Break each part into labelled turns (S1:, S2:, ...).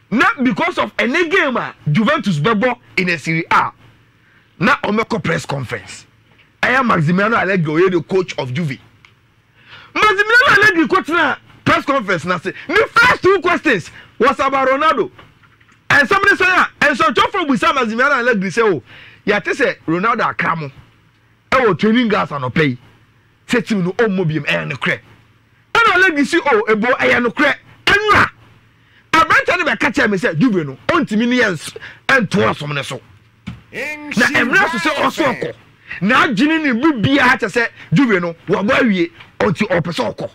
S1: Not because of any game, Juventus bebo in a Serie A. Now, Omeko press conference. I am Maximiano Allegri, the coach of Juve. Maximiano Allegri coach na press conference. Now, say the first 2 questions was about Ronaldo. And somebody say, and so John from Wissam Maximiano Allegri say, oh, you have to say Ronaldo Akramo. Oh, training gas and no pay. Say to me, no, oh, mobium, and no crack. And Allegri say, oh, a boy, and no crack. And I went to the catcher and said, Juve no, on to millions and 12 from the so. Now, I'm not to say also. Now, Ginny will be at to say, Juve no, what were we on to Opesoko?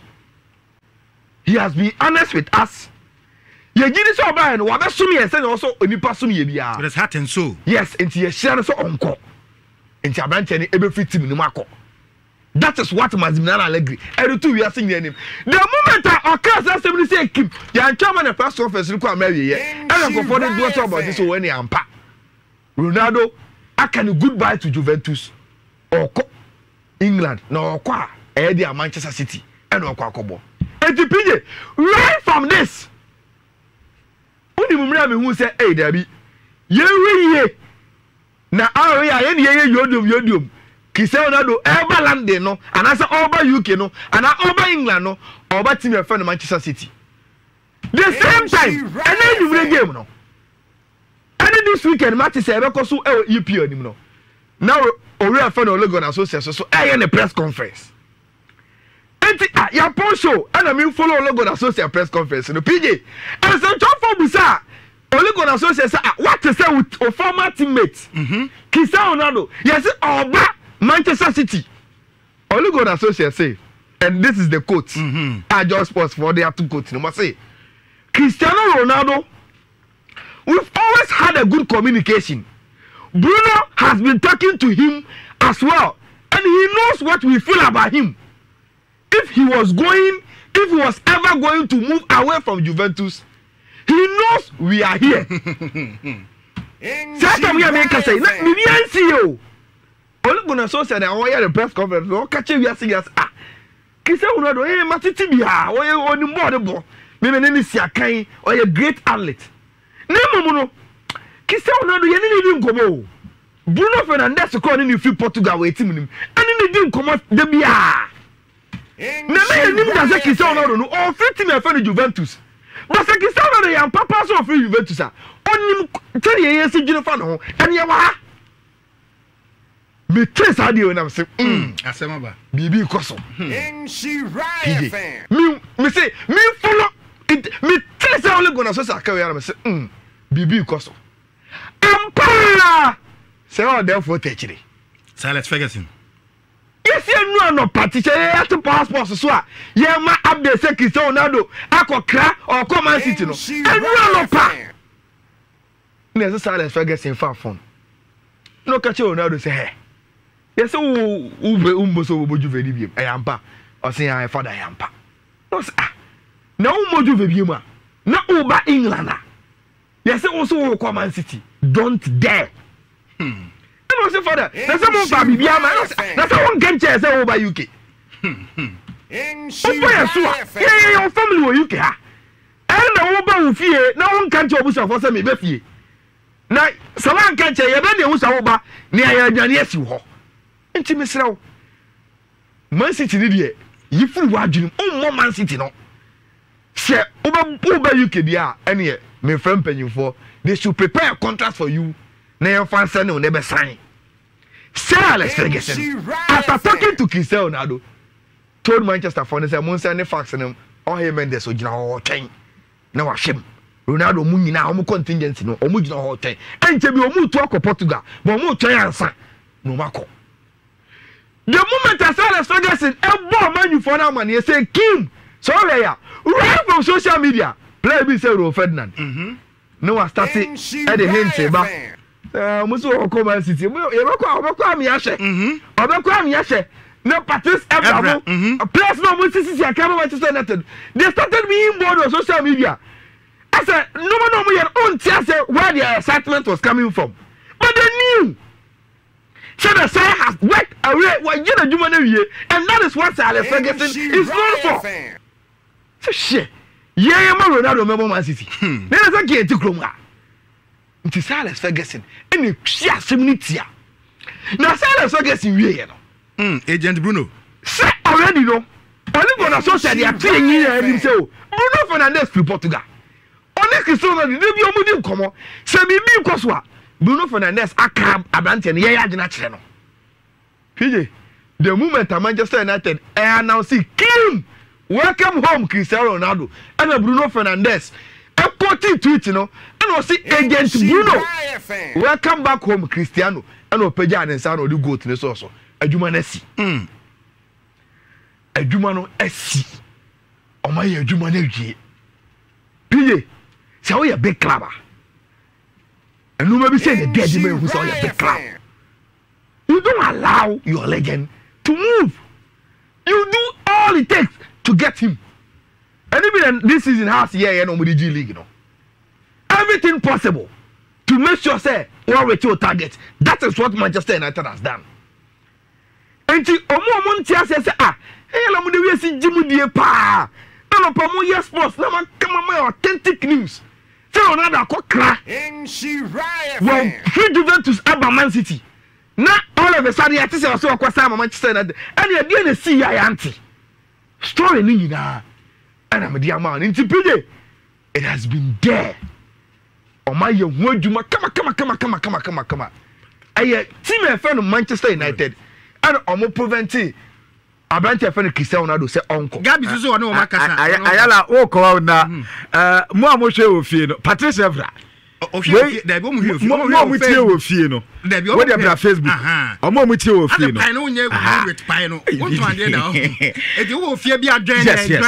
S1: He has been honest with us. You did so bad, and what assuming and said also, when you pass me, but
S2: it's hot and so.
S1: Yes, into your share so uncle. Into a branch and every 15 in the Marco. That is what Maximiano Allegri. Every 2 years singing him. The moment I occurs, I simply say, Kim, you are chairman of press conference, look at Mary. And I'm going to do about this when you are Ronaldo, I can goodbye to Juventus or England, no, Eddie Manchester City, and no Quacobo. And the PJ, right from this, only Mummy who said, hey, Debbie, ye, now, I ain't yodum. Cristiano Ronaldo over London no and I say over UK no and I over England no over team your friend Manchester City the same time and then you win game no and this weekend match say be so EPL nim no now ori friend Olegon Association so in the press conference and ya post show and I mean follow Olegon Association press conference no PJ and so talk for bisa Olegon Association what to say with former teammates Cristiano Ronaldo yes oba Manchester City. Olegon Associate say, and this is the quote. I just pause for their 2 quotes. You must say, Cristiano Ronaldo, we've always had a good communication. Bruno has been talking to him as well, and he knows what we feel about him. If he was ever going to move away from Juventus, he knows we are here. Say we are making say, we didn't see you. Olegon Associate na why the press conference no catch we as Cristiano Ronaldo matiti bia oni board bo me ni siakan o great athlete na mumu no Cristiano Ronaldo ye ni nkomo Bruno Fernandes ko ni fi Portugal we team nim ani ni di nkomo de bia na me ni da say Cristiano Ronaldo no o fit team e fa Juventus but say Cristiano Ronaldo ya papa so fi Juventus a onim tell ye si gino fa no ani ya wa me trace audio and I'm saying,
S2: Asemaba.
S1: Bibi Koso.
S3: Right fan.
S1: Me say, me follow it, me trace Olegon Associate carry and I say, Bibi Koso. Empire! Say all there for teaching.
S2: Silas Ferguson.
S1: Yes, you know, party, say, you have to passport, so yeah, my update say Cristiano Ronaldo, I cry or come and sit, and you know, pa. There's Silas Ferguson far phone. No catch Ronaldo say, hey. Yes, so Juve Dibium. I am pa. Or say I father I am pa. No, now Juve Dibium. Now over England. Yes, also Man City. Don't dare. And also father. That's a more baby. That's a one can chase over UK. Yeah, your family were UK. And the over fear. No one can choose for some baby. Now, someone can say, you're very over near your yes, you ho. Enti mesraw Man City ni de yifu wadwum o Man City no se oba UK dia ene me friend panyimfo they should prepare a contract for you na your fans no never sign. Sir Alex Ferguson after talking to Cristiano Ronaldo told Manchester for say mon send fax them on him Mendes ogina ho twen na wa hwem Ronaldo mu nyina o contingency no o mu gina ho twen enche bi o mu to akọ Portugal but o mu twen ansa no mako. The moment I saw the Ferguson, a man for now, man, he said, Kim, sorry, right from social media, play me say Ro Ferdinand. No, I started at the hint about Musu Common City. No, Patrice Evra, a place no Mrs. I can't Manchester United. They started being bored on social media. I said, no one your own say where the excitement was coming from. But they knew. So the side has worked away what you know, and that is what Alex Ferguson is known for. So shit, Yeah, Ronaldo member Man City. Then I say to Kroma. Nti Alex Ferguson ene twa semnitia. Na Alex Ferguson wie ye no.
S2: Agent Bruno.
S1: Say already no. Only gonna so say they are saying here him say Bruno Fernandes to Portugal. Only Cristiano Ronaldo dey bi omudi nkomo. Say bibi nkoso a Bruno Fernandes aka abrante ne ye agena kire no. PJ, the moment Manchester United announced Kim welcome home Cristiano Ronaldo and Bruno Fernandes a quoting tweet no and was agent Bruno welcome back home Cristiano and Opeja and Sano do go to the source adwuma na si adwuma no asi o ma ye adwuma na wie PJ say we a big club and no maybe say the dead man who say we a big club. You don't allow your legend to move. You do all it takes to get him. And even this season has yeah no with the G League, you know. Everything possible to make sure say one with your target. That is what Manchester United has done. And the omo say hey la mu de we si jimu die pa. Na no pa mo yes sports na ma come my authentic news. Say Ronaldo akokra. Well, free Juventus aba Man City. Na all of a sudden I say so kwasa Manchester United. And you dey na see ya auntie. Story ni nyina. And I'm the man in PJ. It has been there. Oh my ye ho adwuma come. Aye team e fan Manchester United. And omo prevent Abante fan Cristiano Ronaldo say uncle.
S2: Gabi so no makasa.
S4: Ayala o ko na mo amhwe ofie no Patrice Evra.
S2: Ofie da bi mo hwe ofie.
S4: Mo tie ofie no.
S2: Da bi
S4: o de bra Facebook. Omo mo tie ofie no.
S2: Pai no nye with pai no. What to ande da. E di wo ofie bi adwen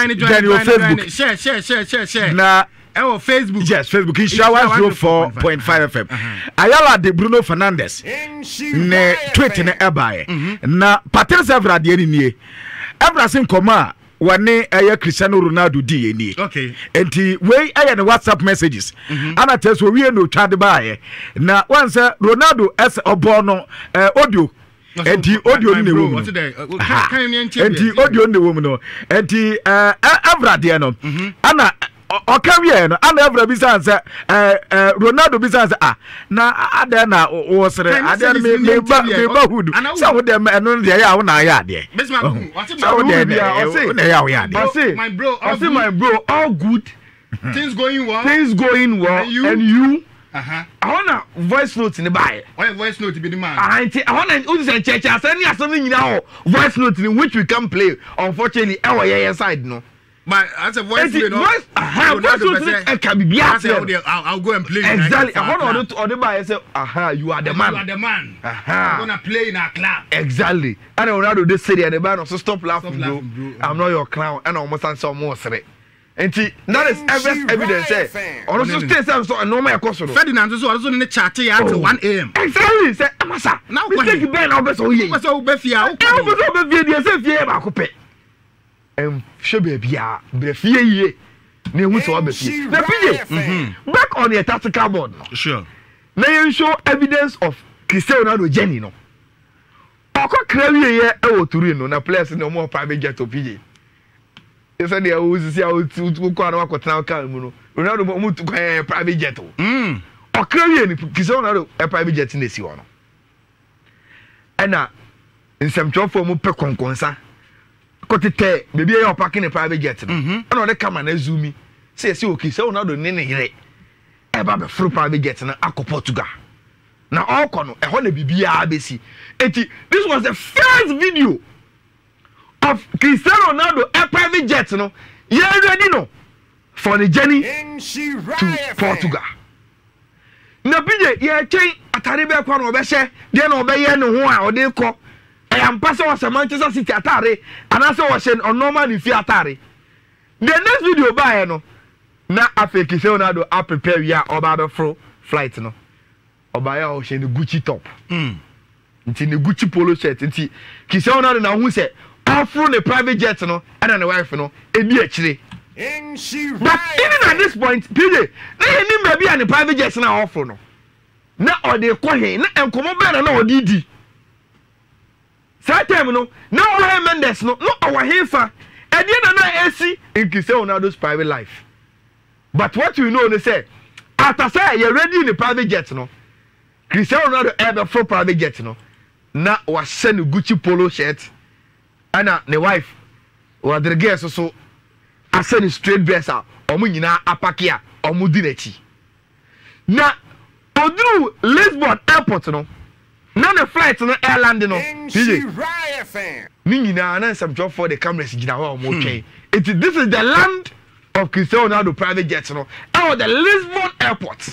S2: join. Share. Na Facebook. Yes,
S4: Facebook is Shower 04.5 FM. Ayala de Bruno Fernandes. Ne tweet ne ebae. Na Patrice Evra de ni. Evra sin koma wane aya Cristiano Ronaldo di ni.
S2: Okay.
S4: Enti we aya ne WhatsApp messages. Ana teso we no twade bae. Na once Ronaldo as obo no audio. Enti audio ni wo mu. Enti audio ni wo mu no. Enti Evra de no. Ana okawie no ana Evra bi say Ronaldo bi say na ada na wo sere ada me ba hudu say wo dem eno de ya wo na ya de
S2: my bro
S1: all good
S2: things going well
S1: and you I wanna voice note in the buy.
S2: Why voice note be the man?
S1: I wanna say church asani asani nyina voice note in which we can play. Unfortunately our yeah side no.
S2: But as a voice note,
S1: I'll
S2: go and play.
S1: Exactly. I want to order by say, you are the man.
S2: You are the man. I'm gonna play in our club.
S1: Exactly. And I want to do city and the band so stop laughing, bro. I'm not your clown, and I almost answer more straight. And that is evidence. Say, also stay so normal course.
S2: Ferdinand is also in the chat at 1 a.m.
S1: Exactly. Say, Amasa. Now we take it back. I'll be so here.
S2: What's up, Befia?
S1: I'll be here. Say, fear about coupe. Shebia brefie ye na ehu so abefie na PJ back on the tactical board no
S2: sure
S1: na you show evidence of Cristiano Ronaldo journey no okokra wie ye e wo turu no na players no mo private jet to PJ ese dey o sisi a o ko ana akotena ka mu no Ronaldo mo tu private jet o okra wie ni Cristiano Ronaldo private jet na si wo no ena nsemtwofo mo pe konkonsa kotete baby you parking a private jet no and on the camera na zoom say okay so Ronaldo ne here e ba be free private jet na akọ Portugal na all kono e ho na bibia abesi enti this was the first video of Cristiano Ronaldo a private jet no ye ready no for the journey to Portugal na bije ye chen atare be kwa no obehye de na obeye ne ho a ode kọ I am passing was a Manchester City atare and also was on normal if you atare. The next video by no na after Cristiano Ronaldo a prepare ya oba fro flight no. Oba ya o she the Gucci top. Nti the Gucci polo shirt nti Cristiano Ronaldo na hu say afro the private jet no and the wife no e bi akire. But even at this point PJ na him maybe and the private jet na afro no. Na o de ko he na enkomo be na o di That time no our Mendes no our Hefa and then na AC in Cristiano Ronaldo's private life. but what you know they say after say you ready in the private jet no Cristiano Ronaldo ever for private jet no na was send Gucci polo shirt and the wife was the girl so I send straight dresser omu nyina apake a omu di nachi na odru Lisbon airport no na the flight no airland no
S3: NC
S1: ni nyina na some job for the cameras gina ho omu twen this is the land of Cristiano Ronaldo private jet no at the Lisbon airport.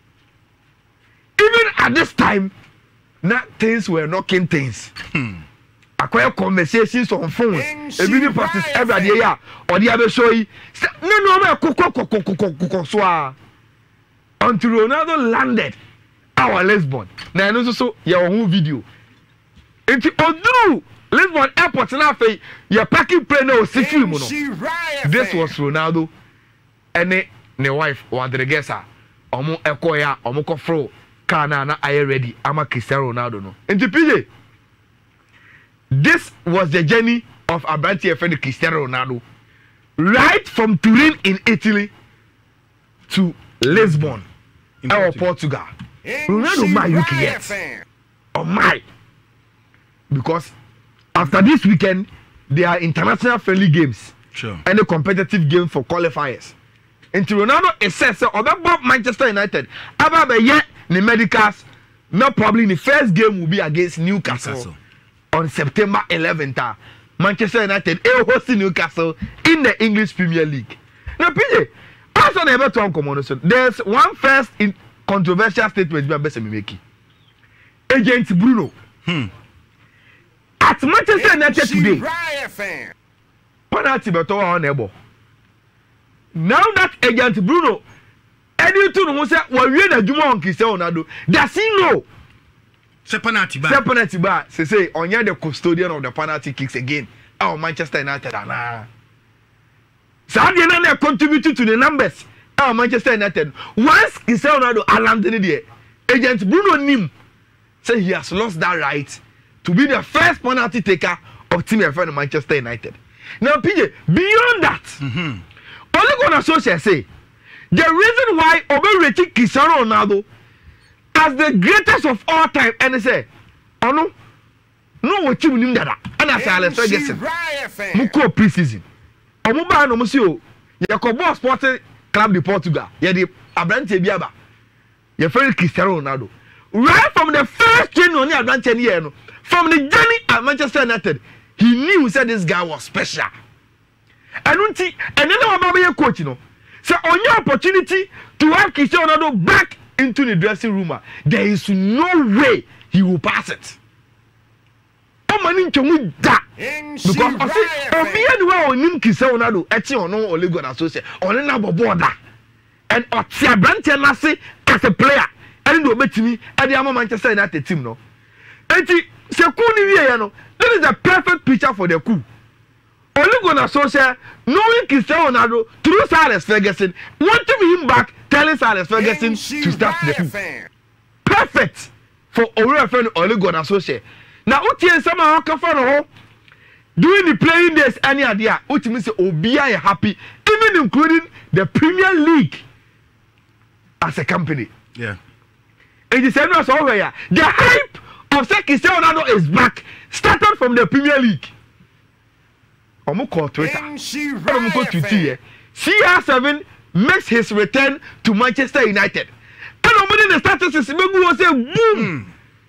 S1: Even at this time na things were knocking things. Acquire conversations on phones a video practice every day ya or the other show no koko so until Ronaldo landed our Lisbon na no so your own video into odru Lisbon airport na fe your parking plane no see film no this was Ronaldo and ne wife Rodriguez omo ekoya omo kofro car na aye ready ama Cristiano Ronaldo no into PJ. This was the journey of Abrante's friend Cristiano Ronaldo, right from Turin in Italy to Lisbon, or Portugal. Ronaldo my UK yet. Oh my. Because after this weekend, there are international friendly games.
S2: Sure.
S1: And a competitive game for qualifiers. And to Ronaldo, it says, about Manchester United, about the year, the medicals, not probably the first game will be against Newcastle. On September 11th, Manchester United hosting Newcastle in the English Premier League. Now, PJ, also never to uncommon. There's one first controversial statement by Bessie Mimeki. Agent Bruno. At Manchester United today, penalty beto on ebo. Now that Agent Bruno, anything who say, well, we are the Juma on Cristiano Ronaldo, does he know?
S2: Penalty
S1: bar. Say on the custodian of the penalty kicks again. Oh, Manchester United. So how do you contribute to the numbers? Oh, Manchester United. Once Cristiano Ronaldo landed there, Agent Bruno Nim said he has lost that right to be the first penalty taker of Team FM Manchester United. Now, PJ, beyond that, only going to social say the reason why overrated Cristiano Ronaldo as the greatest of all time, and they say, oh no, what you mean that? And I say, Alex Ferguson, Muko preseason. Omuba no musio, Yakobo Sporting Club de Portugal, Yadi Abrante Biaba, your friend Cristiano Ronaldo. Right from the first training on the Abrante year, from the journey at Manchester United, he knew said this guy was special. And then I'm coach, you know. So on your opportunity to have Cristiano Ronaldo back into the dressing room, there is no way he will pass it. Because I see Cristiano Ronaldo and as a player and Manchester United team no. And that is a perfect picture for the coup. Only gonna social knowing Cristiano Ronaldo through Alex Ferguson, wanting him back, telling Alex Ferguson to start the coup. Perfect for our friend Ole Gunnar Solskjaer. Now, Uti somehow come from during the playing days, any idea? Uti means Obia happy, even including the Premier League as a company.
S2: Yeah.
S1: And the same as over here. The hype of Cristiano Ronaldo is back, started from the Premier League. Omuko Twitter. Omuko Twitter. CR7 makes his return to Manchester United. And nobody in the status is was a boom.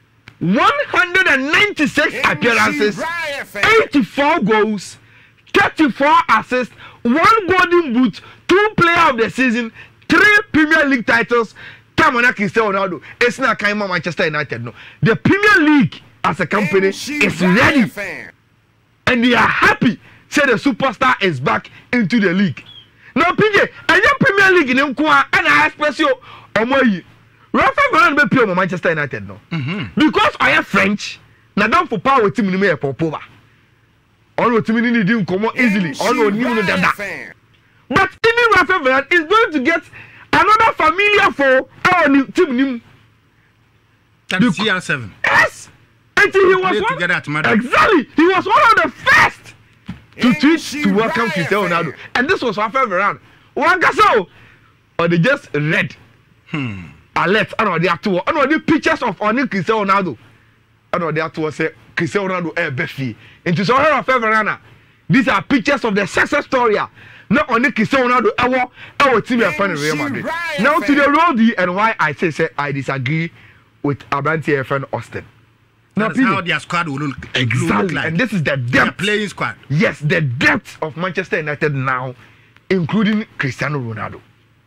S1: 196 appearances, 84 goals, 34 assists, 1 golden boot, 2 player of the season, 3 Premier League titles. Come on, Cristiano Ronaldo. It's not Kaima Manchester United. No, the Premier League as a company is ready, and they are happy. Say the superstar is back into the league. Now, PJ, and your Premier League in Nkwa and I express you Omoyi. Rafael Varane be play for Manchester United no. Because I am French, na down for power team ni me e popova. All team ni need him come easily. All no new no dada. But even Rafael Varane is going to get another familiar for our team nim.
S2: That's CR7.
S1: Yes. Until he was one, exactly. He was one of the first to tweet to welcome Cristiano Ronaldo. And this was Rafael Varane. Wangaso. or they just read alert and they are to and the pictures of only Cristiano Ronaldo and they are to say Cristiano Ronaldo Befi into so her favorite. These are pictures of the success story. Not only Cristiano Ronaldo, our team are fan Real Madrid. Now to the road and why I say I disagree with Abranti FN Austin. Now
S2: that's how their squad will look
S1: exactly,
S2: like.
S1: and this is the depth.
S2: Their playing squad.
S1: Yes, the depth of Manchester United now, including Cristiano Ronaldo.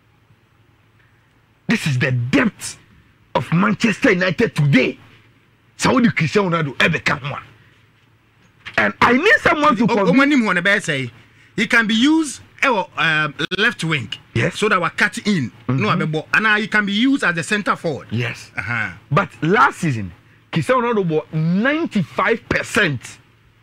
S1: This is the depth of Manchester United today. So the Cristiano Ronaldo ever come one. And I need someone to
S2: say he can be used left wing.
S1: Yes.
S2: So that we cut in. No, and now he can be used as a center forward.
S1: Yes. But last season, Cristiano Ronaldo bought 95%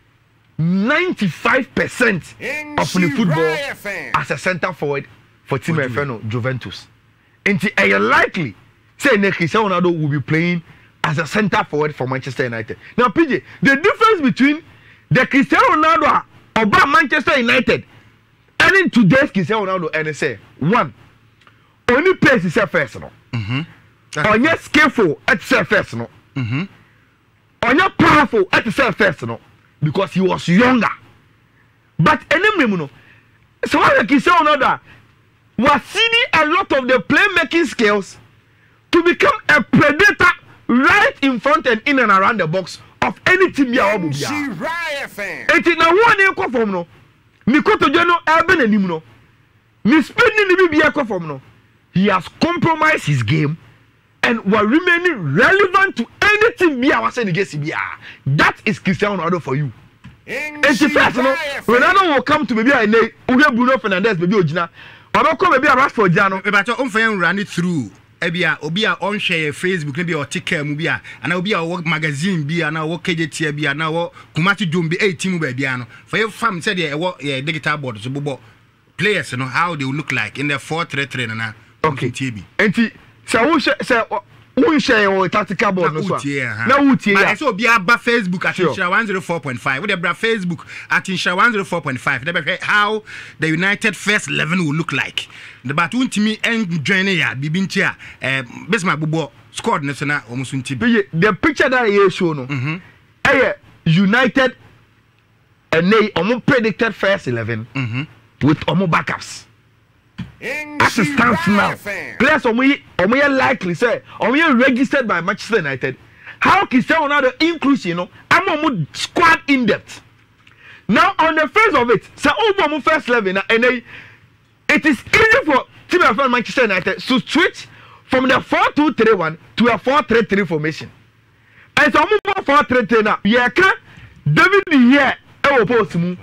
S1: of the football as a center forward for Team FN Juventus. And it is likely say that Cristiano Ronaldo will be playing as a center forward for Manchester United. Now, PJ, the difference between the Cristiano Ronaldo about Manchester United and in today's Cristiano Ronaldo and say one, only pace is first no. On your skillful at first no. On your powerful at first no, because he was younger. But enemy no. So why the Cristiano Ronaldo was seeing a lot of the playmaking skills to become a predator right in front and in and around the box of any team you are. It is now one equal from no. Mikoto Jano Urban and Nimno. Miss Penny Bibiako from no. He has compromised his game and will remaining relevant to anything Bia was saying against Bia. That is Cristiano Ronaldo for you. And the first, Ronaldo will come to maybe a name, Bruno Fernandes, maybe Ojina. But come maybe a Rashford Jano. But I'm
S2: going run it through. Obia on share Facebook, maybe or take care Mubia, and I'll be a work magazine, be an hour KJT, be an hour Kumati Jumbi 18 Biano. For your fam said, yeah, digital board, so players, you know, how they will look like in their 4-3-3 and
S1: okay,
S2: TV.
S1: And so who share or tactical board?
S2: No,
S1: I
S2: saw be about Facebook at Insha 104.5. With the Facebook at Insha 104.5. How the United first 11 will look like. The Batun to me and joining ya, Bibintia, Besma Bubo scored National almost in TV.
S1: The picture that you show no, United and they almost predicted first 11 with almost backups. As it stands now, players are likely say, are registered by Manchester United. How can Cristiano Ronaldo increase, you know, I'm squad in depth. Now, on the face of it, say, oh, first 11, and it is easy for Team of Manchester United to switch from the 4-2-3-1 to a 4-3-3 formation. And so, I'm 4-3-3 now. Yeah, David here, one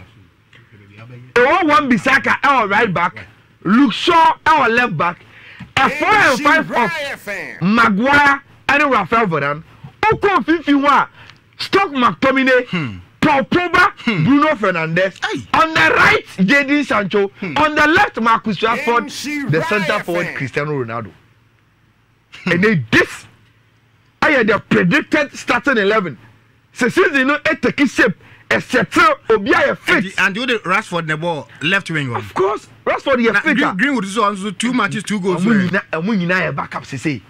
S1: Bissaka, our right back. Luke Shaw, our left back, a 4-5 of Maguire and Rafael Varane. Oko 51, Stock McTominay, Paul Pogba, Bruno Fernandes. On the right, Jadon Sancho. On the left, Marcus Rashford, the center forward, Cristiano Ronaldo. And then this, I had the predicted starting 11. So since you know, it take shape. Etc. Obia fit
S2: and you the Rashford the ball left wing.
S1: Of course, Rashford is fit.
S2: Greenwood is also 2 matches, 2 goals.
S1: Munina backup say.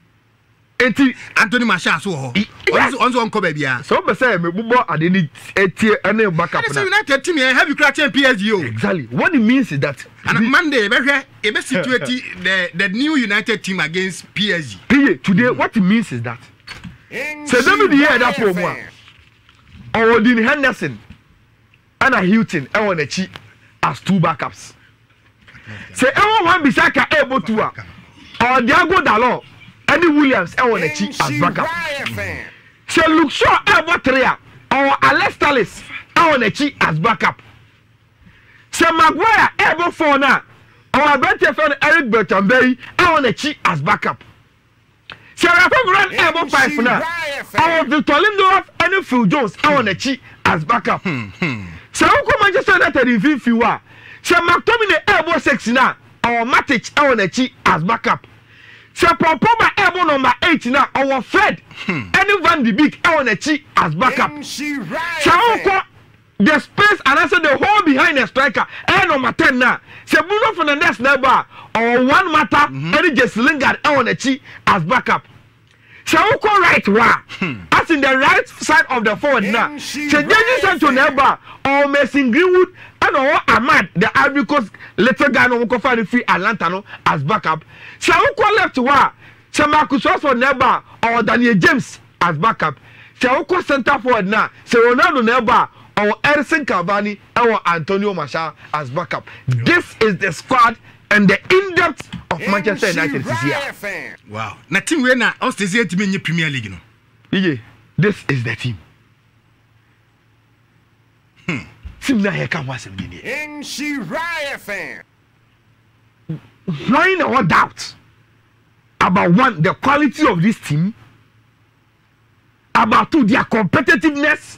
S2: Anthony Martial so also on baby.
S1: So be say me bubo adeni etie any backup na.
S2: United team have you crack PSG.
S1: Exactly. What it means is that
S2: and Monday be situate the new United team against PSG.
S1: Today what it means is that so David here that for one. Or Dean Henderson and a Hilton on the cheap as 2 backups. Say everyone Bissaka able to work. Or Diago Dalot and Williams on the cheap as backup. Say Luke Shaw able 3 or Alex Telles on the cheap as backup. Say Maguire able 4 now or Brentford Eric Bertrand on the cheap as backup. Say Rafa able 5 now. Or Victor Lindelof and Phil Jones on the cheap as backup. So Manchester United in 51. So McTominay able 6 now. Or Matic on the cheap as backup. So Paul Pogba able number 8 now. Or Fred and Van de Beek on the cheap as backup. So the space and also the hole behind the striker. And number 10 now. Se Bruno Fernandes never or one matter any just Lingard on the chi as backup. Se uko right wa as in the right side of the forward now. Se Jadon Sancho never or Mason Greenwood and or Ahmad the Ivory Coast little guy no uko find free Atlanta no as backup. Se uko left wa se Marcus Rashford never or Daniel James as backup. Se uko center forward now se Ronaldo never or Edison Cavani or Antonio Martial as backup. This is the squad and the in-depth of Manchester United this year.
S2: Wow. Na team we na us this year team in Premier League no.
S1: Yeah, this is the team. Team na here come once in the
S3: FM.
S1: Knowing no doubt about one, the quality of this team, about two, their competitiveness.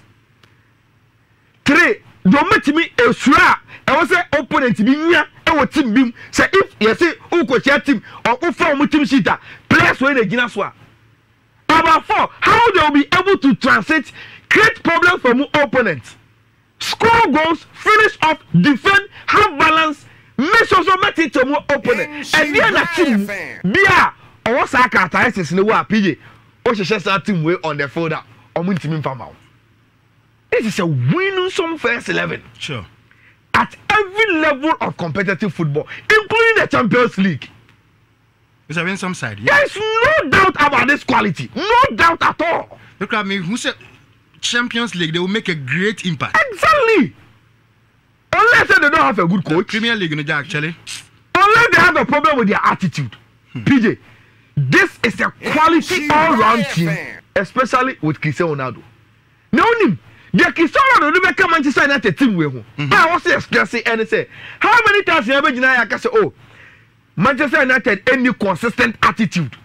S1: 3, don't make me a sura. I was say opponent be near our team beam. Say if you say who coach team or who form team sheet, players when they ginaswa. About 4, how they will be able to translate, create problems for more opponents, score goals, finish off, defend, have balance, make sure so much to more opponents. And then a team be a or what's our characteristics in the war PJ. Or she says that team way on the folder or win team from out. This is a winning some first 11.
S2: Sure.
S1: At every level of competitive football, including the Champions League.
S2: It's a win some side. Yeah.
S1: There is no doubt about this quality. No doubt at all.
S2: Look at me. Who said Champions League? They will make a great impact.
S1: Exactly. Unless they don't have a good coach.
S2: Premier League, no, actually.
S1: Unless they have a problem with their attitude. PJ, this is a quality all-round team, especially with Cristiano Ronaldo. No name. The Cristiano Ronaldo become Manchester United team we ho. I was expressing and say, how many times you ever I can say, oh, Manchester United any consistent attitude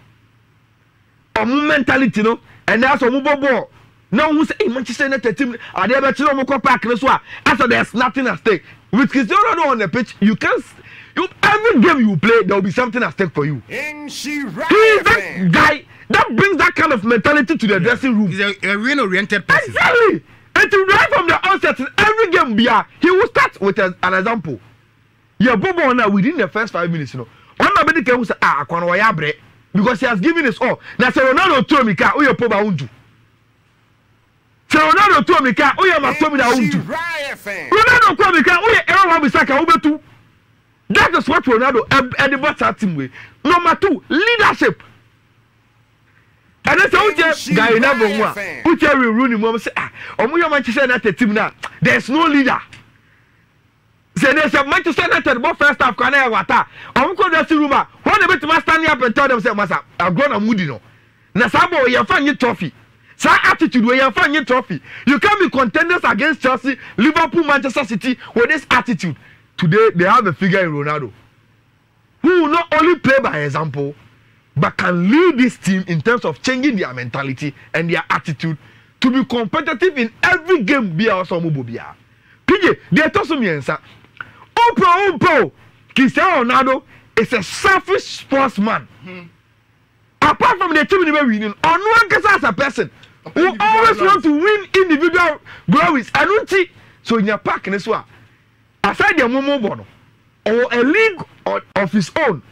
S1: or mentality, no, and that's a move ball. No who say Manchester United team are they ever children go back this one after there's nothing at stake. With Cristiano Ronaldo on the pitch, you can't every game you play there will be something at stake for you. He is that guy that brings that kind of mentality to the dressing room.
S2: He's a win-oriented person.
S1: Exactly. And to right from the onset, every game he will start with an example. Yeah, Bobo now within the first 5 minutes, you know. One of the people say, I can't wire because he has given his all. Now, say Ronaldo told me, "Oh, you poba unju." Say Ronaldo told me, "Oh, you must told me that unju." Ronaldo told me, "Oh, you everyone Bisaka ubetu." That is what Ronaldo and the boss team way. Number 2, leadership. And that's how guy never won. Who tell you Rooney mom say, "Omo Manchester United team now. There's no leader." Say there's a Manchester United but first half can I wata. Omo ko dressing room a when they bet stand up and tell them say, "Masa, I'm grown and moody no." Na sabo you find your trophy. Sa attitude where you find your trophy. You can't be contenders against Chelsea, Liverpool, Manchester City with this attitude. Today they have a figure in Ronaldo who will not only play by example but can lead this team in terms of changing their mentality and their attitude to be competitive in every game. Be also mobobia. PJ, they told me answer. Opo, Cristiano Ronaldo is a selfish sportsman. Apart from the team never winning, on one case as a person who always want to win individual glories. I don't see so in your pack in this one. Aside the Momo Bono or a league of his own.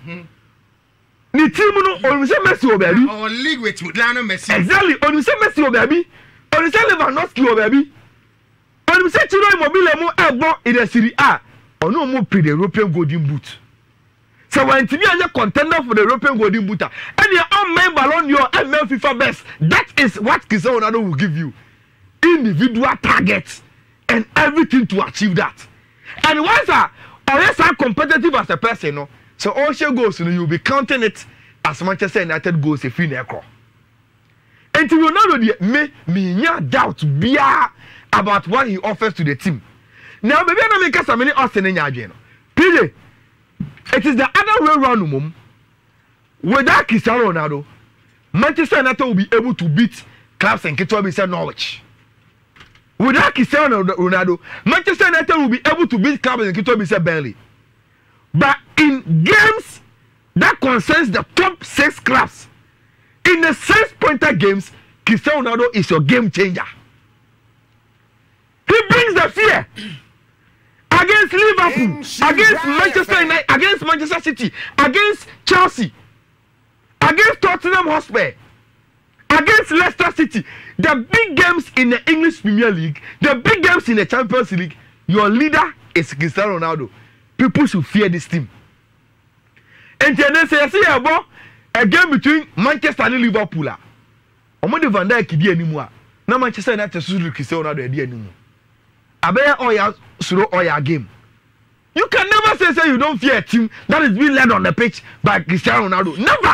S1: Ni team no on say Messi o baby
S2: or league with Lionel Messi
S1: exactly on say Messi o baby on say Lewandowski o baby on say Ciro Immobile mo egbo in the Serie A on no mo pre the European Golden Boot so when to be a contender for the European Golden Boot and your own main Ballon d'Or and main FIFA best, that is what Cristiano Ronaldo will give you, individual targets and everything to achieve that. And once unless I'm competitive as a person, no. So all she goes, you'll be counting it as Manchester United goes if you never. And to Ronaldo, me doubt about what he offers to the team. Now, maybe I don't make us many Austin in your PJ, it is the other way around, mum. Without Cristiano Ronaldo, Manchester United will be able to beat clubs and Kitwa Norwich. Without Cristiano Ronaldo, Manchester United will be able to beat clubs and Kitwa Burnley. But in games that concerns the top 6 clubs, in the 6-pointer games, Cristiano Ronaldo is your game changer. He brings the fear against Liverpool, against Manchester United, against Manchester City, against Chelsea, against Tottenham Hotspur, against Leicester City. The big games in the English Premier League, the big games in the Champions League, your leader is Cristiano Ronaldo. People should fear this team. And then say about a game between Manchester and Liverpool. Omo Van Dijk di animu a. Na Manchester United so Cristiano Ronaldo di animu. Abeya oya suro oya game. You can never say you don't fear a team that is being led on the pitch by Cristiano Ronaldo. Never.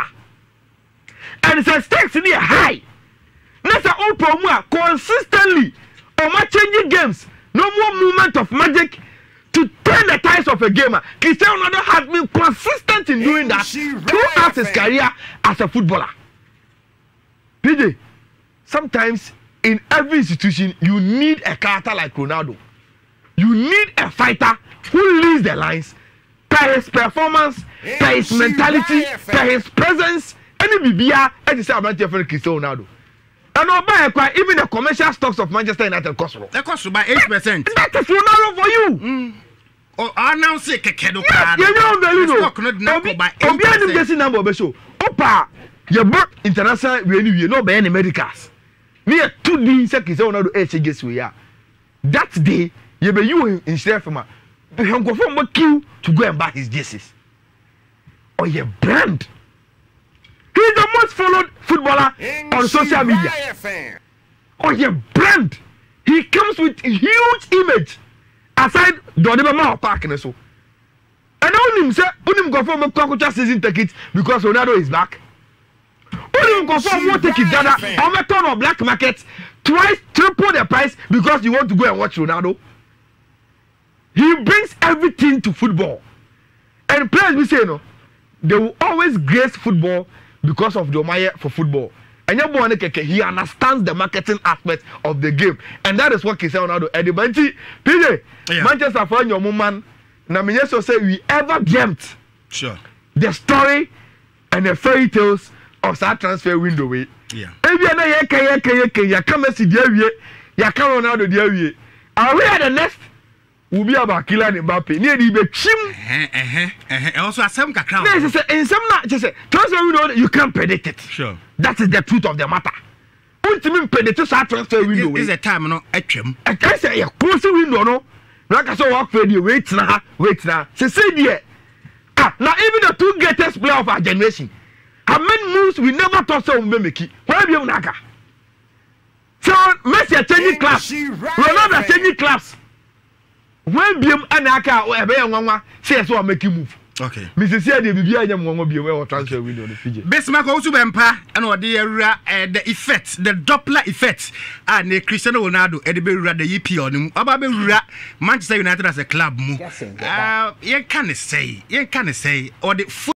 S1: And the stakes in here high. Nasa Opomua consistently changing games. No more movement of magic to turn the tides of a gamer. Cristiano Ronaldo has been consistent in doing that throughout his career as a footballer. PJ, sometimes in every institution you need a character like Ronaldo. You need a fighter who leads the lines by his performance, by his mentality, by his presence. Any Bibia, and say about your friend Cristiano Ronaldo. And even the commercial stocks of Manchester United cost.
S2: They cost by 8%.
S1: That is Ronaldo for you.
S2: Oh, I now say Kekedo.
S1: You know, Belino. Just number of show. Opa, your book international renew, no by any medicals. Near 2 days, Cristiano Ronaldo HGS we are. That day, you be you in Sheffield. You go from a queue to go and buy his jerseys. Or your brand. He's the most followed footballer on social media. Oh, your brand. He comes with a huge image aside Donibama Park and so. And only him say, only go for a season ticket because Ronaldo is back. Only go for more ticket than on a ton of black market twice, triple the price because you want to go and watch Ronaldo. He brings everything to football. And players we say no, they will always grace football because of the Omaye for football. And he understands the marketing aspect of the game. And that is what Cristiano Ronaldo Eddie Banti PJ Manchester for your man. Na me so say we ever dreamt the story and the fairy tales of that transfer window way.
S2: Yeah.
S1: Ebi na ya come see the wie, ya come Ronaldo the wie. Are we at the next? Will be about Kylian Mbappe. Near the chim.
S2: Also, a some cacao.
S1: In some not just say transfer window you can't predict it.
S2: Sure.
S1: That is the truth of the matter. Ultimate predict transfer window.
S2: Is a time no HM.
S1: I can say a close window no. Like I saw walk for you. Wait now. She said yeah. Now even the 2 greatest players of our generation have made moves we never thought so we make it. Why be on Naka? So Messi changing class. Ronaldo changing class. When BM Anaka or Ebeyanwa says so make you move.
S2: Okay.
S1: Mrs. Yadi Bibia Yamwa be aware of transfer window the Fiji.
S2: Besmark also bempa and what the effect, the Doppler effect, and the Cristiano Ronaldo, Eddie the EP on him. About Manchester United as a club. You can't say, or the